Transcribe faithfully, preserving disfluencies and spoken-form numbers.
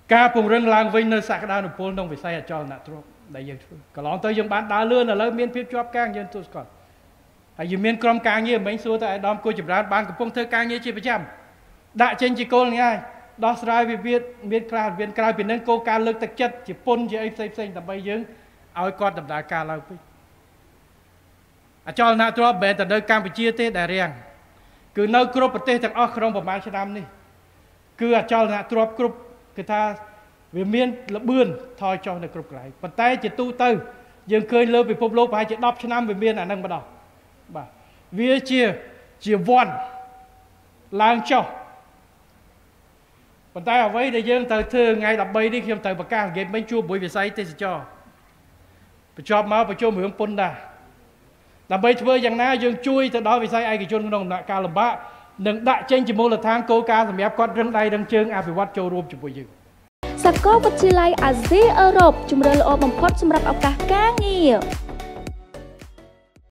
ការពង្រឹងឡើងវិញនៅសក្តានុពលក្នុងវិស័យអចលនទ្រព្យដែលយើងធ្វើកន្លងទៅយើងបានដើរលឿនឥឡូវមានភាពជាប់កាងយើងទូស្គាល់ហើយយើងមានក្រុមការងារមិនសួរតែអាដាមគួរចម្រើនបានកំពុងធ្វើការងារជាប្រចាំដាក់ចេញជាគោលងាយដោះស្រាយវិវាទមានខ្លះមានក្រៅពីនឹងគោលការណ៍លើកទឹកចិត្តជាពុនជាអីផ្សេងផ្សេងដើម្បីយើងឲ្យគាត់ដំណើរការឡើងវិញអចលនទ្រព្យមិនតែនៅកម្ពុជាទេដែលរាំងគឺនៅគ្រប់ប្រទេសទាំងអស់ក្នុងប្រមាណឆ្នាំនេះគឺអចលនទ្រព្យគ្រប់គឺថាវាមានលបឿនថយចុះនៅគ្រប់កន្លែងប៉ុន្តែជាទូទៅយើងឃើញលើពិភពលោកប្រហែលជាដប់ឆ្នាំវាមានអានឹងម្ដងបាទវាជាជាវ័នឡើងចុះប៉ុន្តែអ្វីដែលយើងត្រូវធ្វើថ្ងៃដប់បីនេះខ្ញុំត្រូវប្រកាសនិយាយមិញជួបមួយវិស័យទេសចរបញ្ចប់មកប្រជុំរឿងពន្ធដារដើម្បីធ្វើយ៉ាងណាយើងជួយទៅដល់វិស័យឯកជនក្នុងដំណាក់កាលលំបាកនិងដាក់ចេញជាមូលដ្ឋានគោលការណ៍សម្រាប់គាត់រឹងដៃរឹងជើងអភិវឌ្ឍចូលរួមជាមួយយើងសាកលវិទ្យាល័យអាស៊ីអឺរ៉ុបជំរឿនល្អបំផុតសម្រាប់ឱកាសការងារ